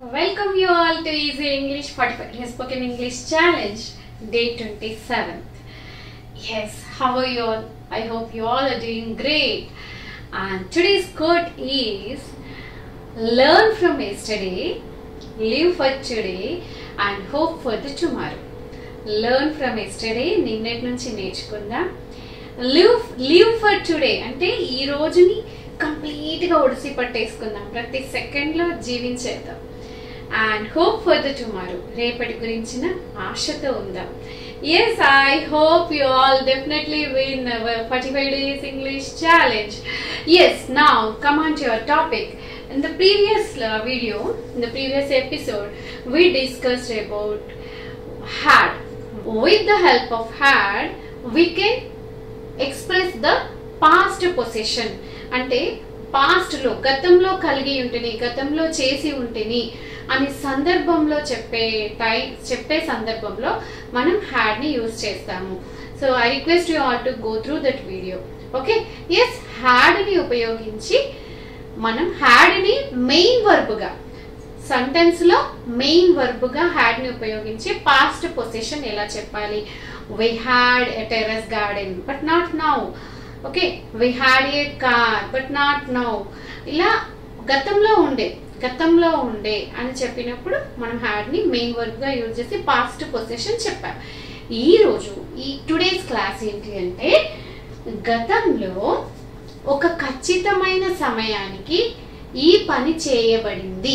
Welcome you all to Easy English 45 Spoken English Challenge Day 27th. Yes, how are you all? I hope you all are doing great. And today's quote is learn from yesterday, live for today and hope for the tomorrow. Learn from yesterday, నిన్నటి నుంచి నేర్చుకుందాం. Live for today అంటే ఈ రోజుని కంప్లీట్గా ఒడిసి పట్టేసుకుందాం, ప్రతి సెకండ్లో జీవించేద్దాం. And hope for the tomorrow, రేపటి గురించిన ఆశతో ఉందాం. Yes, I hope you all definitely win our 45 days English challenge. Yes, now come on to your topic. In the previous video, in the previous episode, we discussed about had. With the help of had, we can express the past possession. అంటే past లో గతంలో కలిగి ఉంటేని, గతంలో చేసి ఉంటేని అని సందర్భంలో చెప్పే సందర్భంలో మనం హ్యాడ్ ని యూజ్ చేస్తాము. So I request you all to go through that video. Okay, yes, had ని ఉపయోగించి మనం హ్యాడ్ ని మెయిన్ వర్బ్ గా, సెంటెన్స్ లో మెయిన్ వర్బ్ గా హ్యాడ్ ని ఉపయోగించి పాస్ట్ పొజిషన్ ఎలా చెప్పాలి. We had a terrace garden but not now. Okay, we had a car but not now. ఇలా గతంలో ఉండే అని చెప్పినప్పుడు మనం హ్యాడ్ ని మెయిన్ వర్బ్ గా యూజ్ చేసి పాస్ట్ పొజిషన్ చెప్పాం. ఈ రోజు ఈ టుడేస్ క్లాస్ ఏంటి అంటే గతంలో ఒక ఖచ్చితమైన సమయానికి ఈ పని చేయబడింది.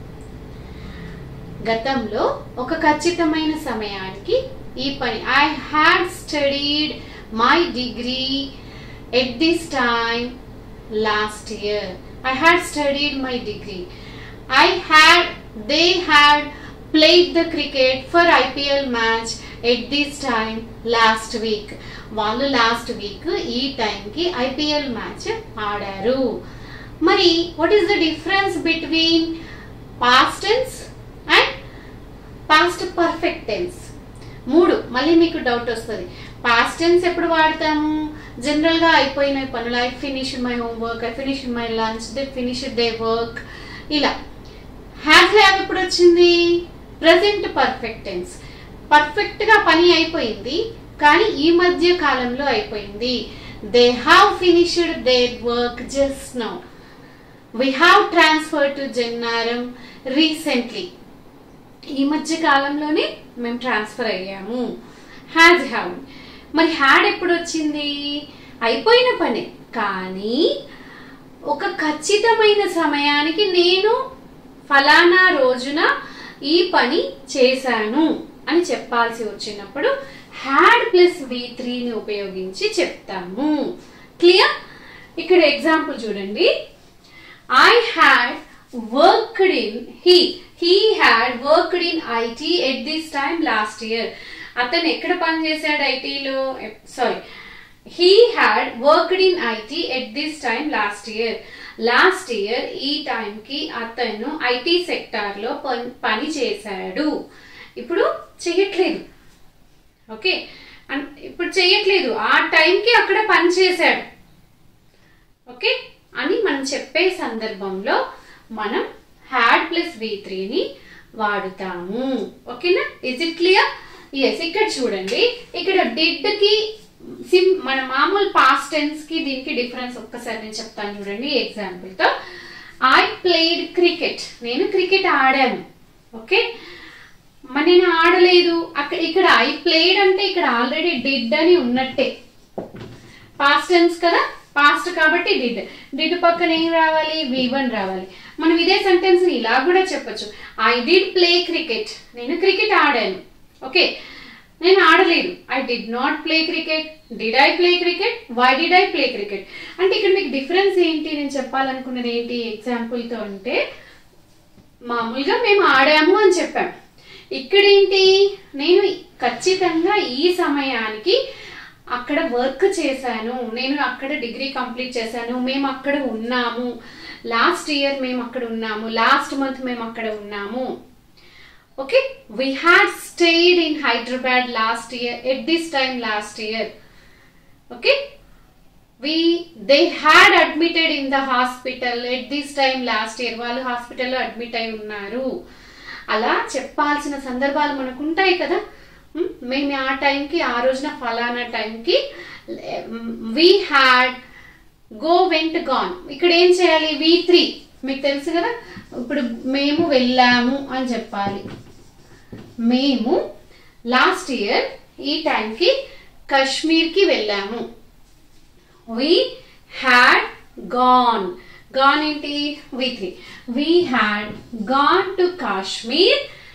గతంలో ఒక ఖచ్చితమైన సమయానికి ఈ పని. I had studied my degree at this time last year. I had studied my degree. They had played the cricket for IPL match at this time last week. వాళ్ళు లాస్ట్ వీక్ ఈ టైంకి IPL మ్యాచ్ ఆడారు. మరి what is the difference between past tense and past perfect tense? మళ్ళీ మీకు doubt వస్తుంది. Past tense ఎప్పుడు వాడతాము? జనరల్ గా అయిపోయిన పనులు, I finished my homework, I finished my lunch, they finished they work. ఇలా హ్యావ్ ఎప్పుడు వచ్చింది? Present perfect tense. పర్ఫెక్ట్ గా పని అయిపోయింది కానీ ఈ మధ్య కాలంలో అయిపోయింది. They have finished their work just now. We have transfer to Jannaram recently. ఈ మధ్య కాలంలోనే మేము ట్రాన్స్ఫర్ అయ్యాము. హ్యావ్. మరి హ్యాడ్ ఎప్పుడు వచ్చింది? అయిపోయిన పని కానీ ఒక ఖచ్చితమైన సమయానికి నేను ఫలానా రోజున ఈ పని చేశాను అని చెప్పాల్సి వచ్చినప్పుడు హ్యాడ్ ప్లస్ V3 ని ఉపయోగించి చెప్తాము. క్లియర్? ఇక్కడ ఎగ్జాంపుల్ చూడండి. I had worked in he had worked in IT at this time last year. అతను ఎక్కడ పని చేశాడు ఐటీలో? he had worked in IT at this time last year. Last year ఈ టైంకి అతను ఐటీ సెక్టార్ లో పని చేశాడు. ఇప్పుడు చెయ్యట్లేదు. ఓకే, ఇప్పుడు చెయ్యట్లేదు, ఆ టైంకి అక్కడ పని చేశాడు. ఓకే అని మనం చెప్పే సందర్భంలో మనం హ్యాడ్ ప్లస్ V3 ని వాడుతాము. ఓకేనా? Is it clear? ఎస్. ఇక్కడ చూడండి, ఇక్కడ డిడ్ కి మన మామూలు పాస్ట్ టెన్స్ కి దీనికి డిఫరెన్స్ ఒక్కసారి నేను చెప్తాను చూడండి ఎగ్జాంపుల్ తో. ఐ ప్లేడ్ క్రికెట్, నేను క్రికెట్ ఆడాను. ఓకే, మరి నేను ఆడలేదు. ఇక్కడ ఐ ప్లేడ్ అంటే ఇక్కడ ఆల్రెడీ డిడ్ అని ఉన్నట్టే. పాస్ట్ టెన్స్ కదా, పాస్ట్ కాబట్టి డిడ్ పక్కన ఏం రావాలి? V1 రావాలి. మనం ఇదే సెంటెన్స్ ఇలా కూడా చెప్పొచ్చు. ఐ డిడ్ ప్లే క్రికెట్, నేను క్రికెట్ ఆడాను. ఓకే, నేను ఆడలేదు. I did not play cricket. Did I play cricket? Why did I play cricket? అంటే ఇక్కడ మీకు డిఫరెన్స్ ఏంటి నేను చెప్పాలనుకున్నది ఏంటి ఎగ్జాంపుల్ తో అంటే, మామూలుగా మేము ఆడాము అని చెప్పాం. ఇక్కడేంటి, నేను ఖచ్చితంగా ఈ సమయానికి అక్కడ వర్క్ చేశాను, నేను అక్కడ డిగ్రీ కంప్లీట్ చేశాను, మేము అక్కడ ఉన్నాము, లాస్ట్ ఇయర్ మేము అక్కడ ఉన్నాము, లాస్ట్ మంత్ మేము అక్కడ ఉన్నాము. Okay, we had stayed in Hyderabad last year at this time last year. Okay, they had admitted in the hospital at this time last year. వాళ్ళు హాస్పిటల్లో అడ్మిట్ అయి ఉన్నారు. అలా చెప్పాల్సిన సందర్భాలు మనకు ఉంటాయి కదా. మేము ఆ టైంకి ఆ రోజున ఫలానా టైంకి we had go went gone. ఇక్కడ ఏం చేయాలి? V3 మీకు తెలుసు కదా. ఇప్పుడు మేము వెళ్ళాము అని చెప్పాలి. మేము లాస్ట్ ఇయర్ ఈ టైంకి కాశ్మీర్కి వెళ్ళాము. we had gone ఏంటి? V3. we had gone to Kashmir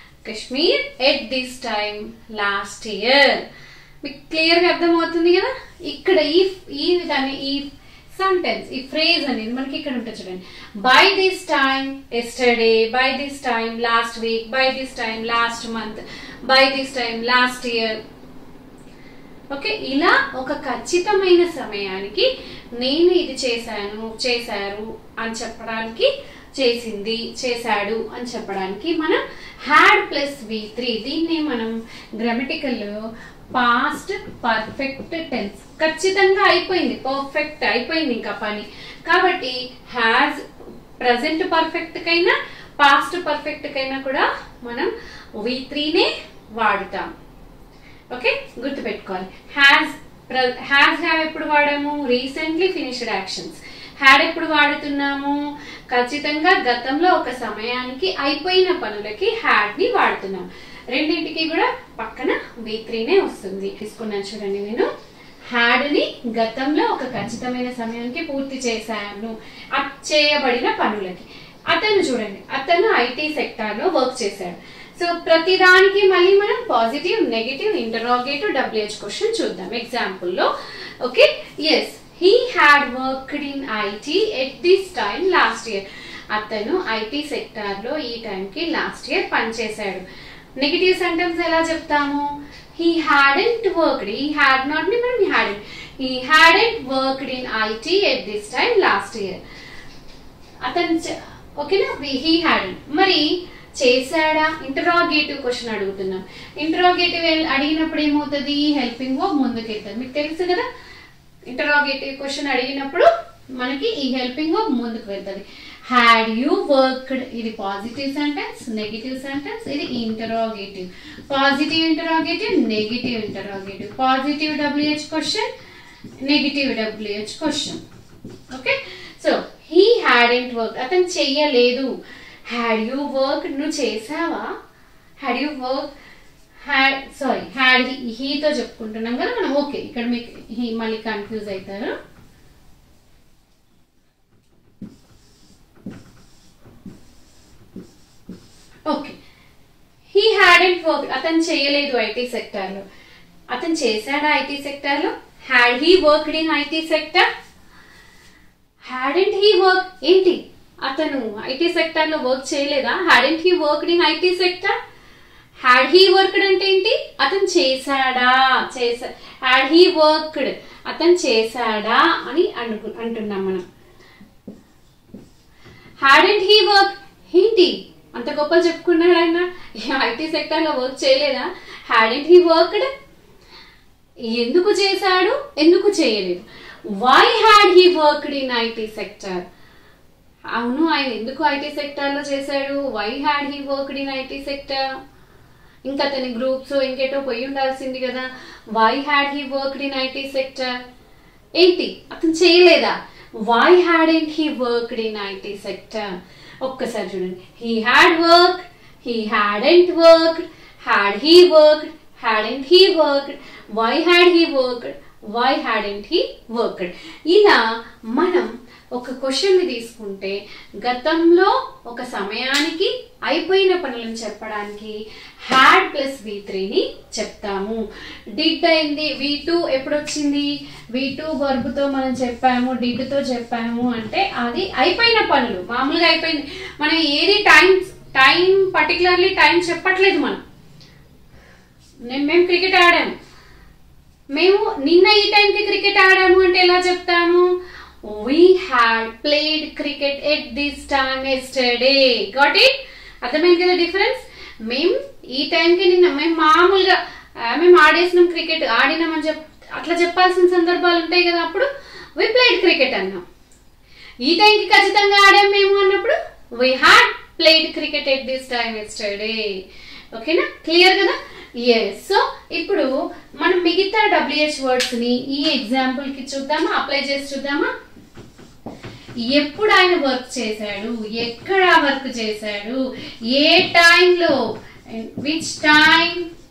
at this time last year. మీకు క్లియర్గా అర్థమవుతుంది కదా. ఇక్కడ ఈ విధాన్ని ఈ సెంటెన్స్ ఈ ఫ్రేజ్ అనేది మనకి ఇక్కడ ఉంటుంది చూడండి. By this time yesterday, by this time last week, by this time last month, by this time last year. Okay, ఇలా ఒక ఖచ్చితమైన సమయానికి నేను ఇది చేశారు అని చెప్పడానికి, చేసింది చేశాడు అని చెప్పడానికి మనం హ్యాడ్ ప్లస్ V3. దీన్ని మనం గ్రామటికల్ పాస్ట్ పర్ఫెక్ట్ టెన్స్. ఖచ్చితంగా అయిపోయింది, పర్ఫెక్ట్ అయిపోయింది ఇంకా పని. కాబట్టి హ్యాజ్ ప్రజెంట్ పర్ఫెక్ట్ కైనా పాస్ట్ పర్ఫెక్ట్ కైనా కూడా మనం V3నే వాడుతాం. ఓకే, గుర్తుపెట్టుకోవాలి. హ్యావ్ ఎప్పుడు వాడాము? Recently finished actions. హ్యాడ్ ఎప్పుడు వాడుతున్నాము? ఖచ్చితంగా గతంలో ఒక సమయానికి అయిపోయిన పనులకి హ్యాడ్ ని వాడుతున్నాం. రెండింటికి కూడా పక్కన V3నే వస్తుంది. తీసుకున్నాను చూడండి. నేను హ్యాడ్ ని గతంలో ఒక ఖచ్చితమైన సమయానికి పూర్తి చేశాను చేయబడిన పనులకి. అతను చూడండి, అతను ఐటీ సెక్టార్ లో వర్క్ చేశాడు. సో ప్రతిదానికి మళ్ళీ మనం positive, negative, interrogative, WH question చూద్దాం ఎగ్జాంపుల్ లో. Okay, yes he had worked in IT at this time last year. అతను ఐటీ సెక్టార్ లో ఈ టైంకి లాస్ట్ ఇయర్ పనిచేశాడు. నెగటివ్ సెంటెన్స్ ఎలా చెప్తాము? he hadn't worked. he had not ని మనం he hadn't worked in IT at this time last year. అతను ఓకేనా, he hadn't. మరి చేశాడా? ఇంటరాగేటివ్ క్వశ్చన్ అడుగుతున్నాం. ఇంటరాగేటివ్ అడిగినప్పుడు ఏమవుతుంది? హెల్పింగ్ వర్బ్ ముందుకెళ్తుంది. మీకు తెలుసు కదా, ఇంటరాగేటివ్ క్వశ్చన్ అడిగినప్పుడు మనకి ఈ హెల్పింగ్ వర్బ్ ముందుకు వెళ్తుంది. హ్యాడ్ యూ వర్క్డ్, ఇది పాజిటివ్ సెంటెన్స్, నెగటివ్ సెంటెన్స్, ఇది interrogative. Positive interrogative, negative interrogative. Positive WH question, negative WH question. Okay, so he hadn't work, అతను చెయ్యలేదు. హ్యాడ్ యూ వర్క్, నువ్వు చేసావా? హ్యాడ్ యూ వర్క్, హ్యాడ్ హీతో చెప్పుకుంటున్నాం కదా మనం. ఓకే, ఇక్కడ మీకు హీ మళ్ళీ కన్ఫ్యూజ్ అవుతారు. ఓకే, హీ హ్యాడెంట్ వర్క్, అతను చేయలేదు ఐటీ సెక్టార్ లో. అతను చేశాడా ఐటీ సెక్టార్ లో? Had he worked in IT sector? Hadn't he work ఏంటి? అతను ఐటీ సెక్టార్ లో వర్క్ చేయలేదా? Hadn't he worked in IT sector? Had he worked అంటే ఏంటి? అతను చేశాడా? హ్యాడ్ హీ వర్క్డ్, అతను చేశాడా అని అంటున్నాం మనం. హ్యాడెంట్ హీ వర్క్ ఏంటి? అంత గొప్పలు చెప్పుకున్నాడు ఆయన, ఐటీ సెక్టర్ లో వర్క్ చేయలేదా? హ్యాడెంట్ హీ వర్క్డ్, ఎందుకు చేశాడు, ఎందుకు చేయలేదు? Why had he worked in IT sector? అవును, ఆయన ఎందుకు ఐటీ సెక్టర్ లో చేశాడు? Why had he worked in IT sector? ఇంకా అతని గ్రూప్స్ ఇంకేటో పోయి ఉండాల్సింది కదా. Why had he worked in IT sector ఏంటి? అతను చేయలేదా? Why hadn't he worked in IT sector? ఒక్కసారి చూడండి. He had work, he hadn't worked, had he worked, hadn't he worked, why had he worked, why hadn't he worked. ఇలా మనం ఒక question ని తీసుకుంటే గతంలో ఒక సమయానికి అయిపోయిన పనులను చెప్పడానికి హ్యాడ్ ప్లస్ V3ని చెప్తాము. డిడ్ అయింది, V2 ఎప్పుడు వచ్చింది? V2 వర్బ్ తో మనం చెప్పాము, డిడ్ తో చెప్పాము అంటే అది అయిపోయిన పనులు, మామూలుగా అయిపోయింది. మనం ఏది టైం పర్టికులర్లీ టైం చెప్పట్లేదు. మేము క్రికెట్ ఆడాము, మేము నిన్న ఈ టైంకి క్రికెట్ ఆడాము అంటే ఎలా చెప్తాము? We had played cricket at this time yesterday. Got it? అర్థమైంది కదా డిఫరెన్స్? మేము ఈ టైంకి నిన్న మేము మామూలుగా మేము ఆడేసినాం, క్రికెట్ ఆడినామని అట్లా చెప్పాల్సిన సందర్భాలు ఉంటాయి కదా. అప్పుడు వి ప్లేడ్ క్రికెట్ అన్నాం. ఈ టైంకి ఖచ్చితంగా ఆడాం మేము అన్నప్పుడు we had played cricket at this time yesterday. ఓకేనా, క్లియర్ కదా? ఎస్. సో ఇప్పుడు మనం మిగతా WH వర్డ్స్ ని ఈ ఎగ్జాంపుల్ కి చూద్దామా, అప్లై చేసి చూద్దామా. ఎప్పుడు ఆయన వర్క్ చేశాడు, ఎక్కడ వర్క్ చేశాడు, ఏ టైంలో, విచ్ టైం,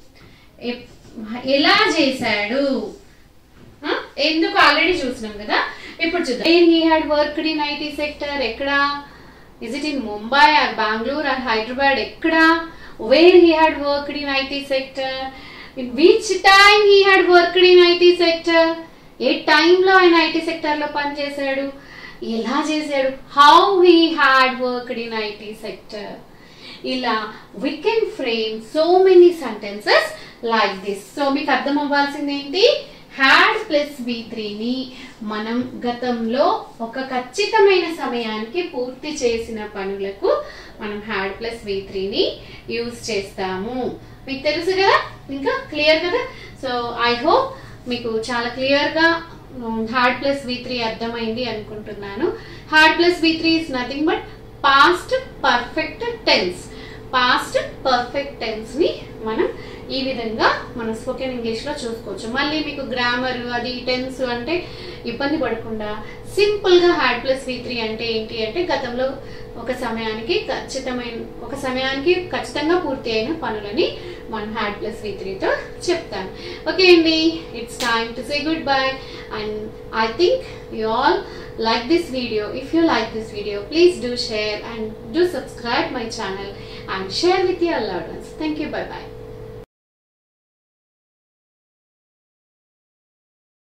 ఎలా చేశాడు, ఎందుకు ఆల్రెడీ చూసినాం కదా. ఇప్పుడు చూద్దాం. Where he had worked in IT sector, ఎక్కడ, is it in Mumbai or Bengaluru or Hyderabad, ఎక్కడ, where he had worked in IT sector, which time he had worked in IT sector, ఏ టైంలో ఆయన IT సెక్టర్ లో పనిచేశాడు, ఎలా చేశాడు, how he had worked in IT sector. ఇలా we can frame so many sentences like this. So మీకు అర్థం అవ్వాల్సింది ఏంటి, హ్యాడ్ ప్లస్ V3ని మనం గతంలో ఒక ఖచ్చితమైన సమయానికి పూర్తి చేసిన పనులకు మనం హ్యాడ్ ప్లస్ V3ని యూజ్ చేస్తాము. మీకు తెలుసు కదా, ఇంకా క్లియర్ కదా. సో ఐ హోప్ మీకు చాలా క్లియర్గా హ్యాడ్ ప్లస్ V3 అర్థమైంది అనుకుంటున్నాను. Had plus V3 is nothing but past perfect tense. Past perfect tense ని మనం ఈ విధంగా మన స్పోకెన్ ఇంగ్లీష్ లో చూసుకోవచ్చు. మళ్ళీ మీకు గ్రామర్ అది టెన్స్ అంటే ఇబ్బంది పడకుండా సింపుల్ గా హ్యాడ్ ప్లస్ V3 అంటే ఏంటి అంటే గతంలో ఒక సమయానికి ఖచ్చితంగా పూర్తి అయిన పనులని మనం హ్యాడ్ ప్లస్ V3తో చెప్తాం. ఓకే అండి, it's time to say good bye and I think you all like this video. If you like this video, please do share and do subscribe my channel and share with your loved ones. Thank you. Bye bye.